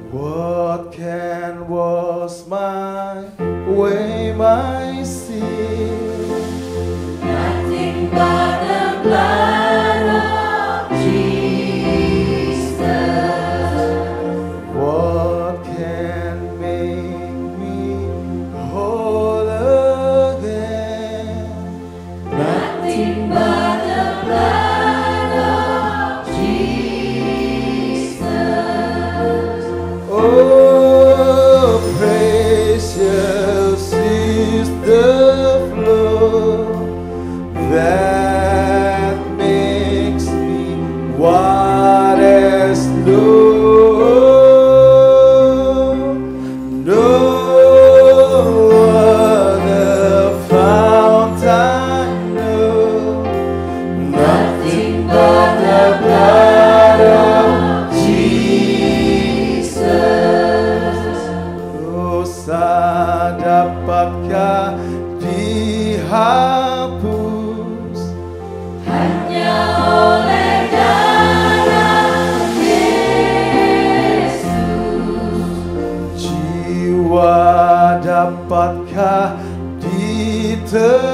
What can wash my away my sin? Nothing but the blood of Jesus. What can make me whole again? Nothing but the blood of Jesus. Oh, precious is the flow that makes me white as snow. No other fount I know, nothing but the blood of Jesus. Dosa dapatkah dihapus Hanya oleh darah Yesus. jiwa dapatkah ditebus